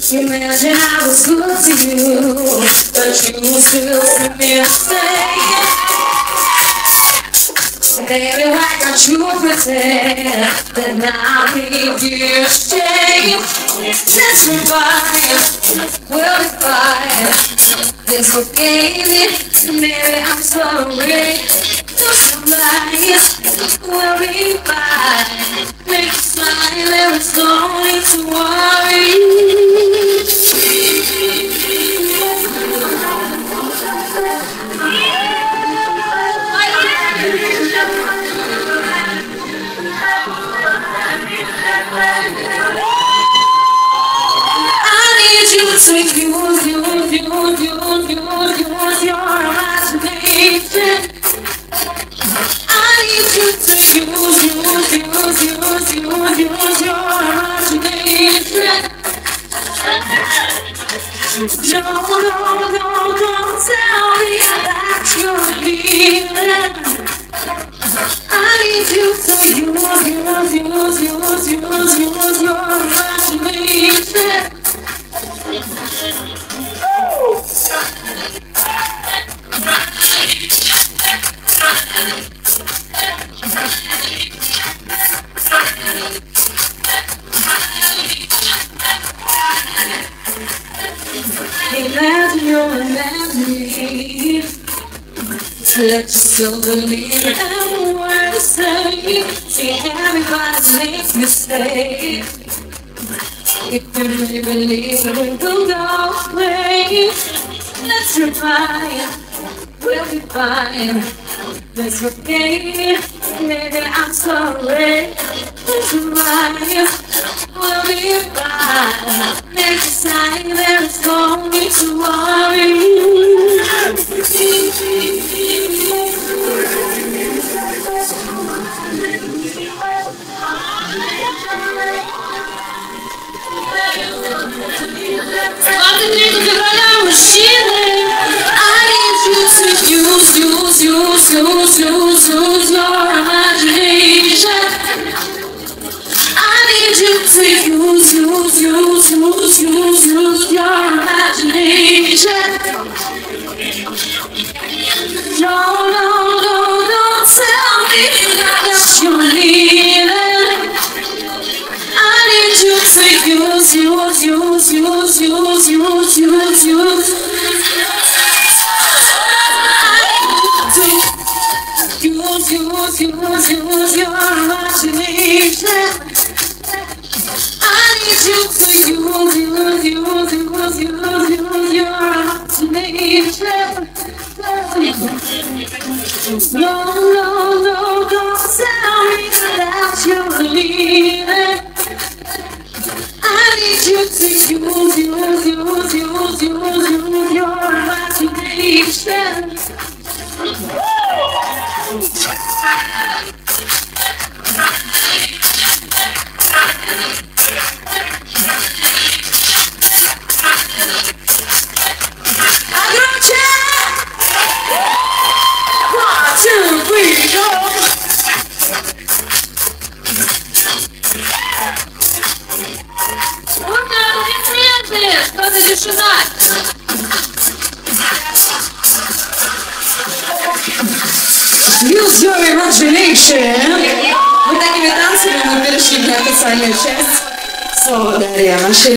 Imagine I was good to you, but you still keep me staying. Baby, why don't you pretend that now we dear shame? Let's revive, we'll be fine. This will gain it, maybe I'm sorry. Do some lies, we'll be fine. Make a smile, there is no need to worry. I need you to use your imagination. I need you to use your imagination. No, don't tell me that you're leaving. I need you to use your imagination. Imagine you're imagining. Let yourself believe every word I say. See, everybody makes mistakes. If you really believe it, we'll go away. Let's revive, we'll be fine. Let's forget, maybe I'm sorry. Let's revive, we'll be fine. Make a sign, there's no need to worry. Use your imagination. I need you to use your imagination. No, don't tell me that you're leaving. I need you to use your imagination. I need you to use your imagination. No, don't tell me that you're leaving. I need you to use your imagination. Use your imagination. Вот такими танцами мы перешли на официальную часть. Слово Дарья.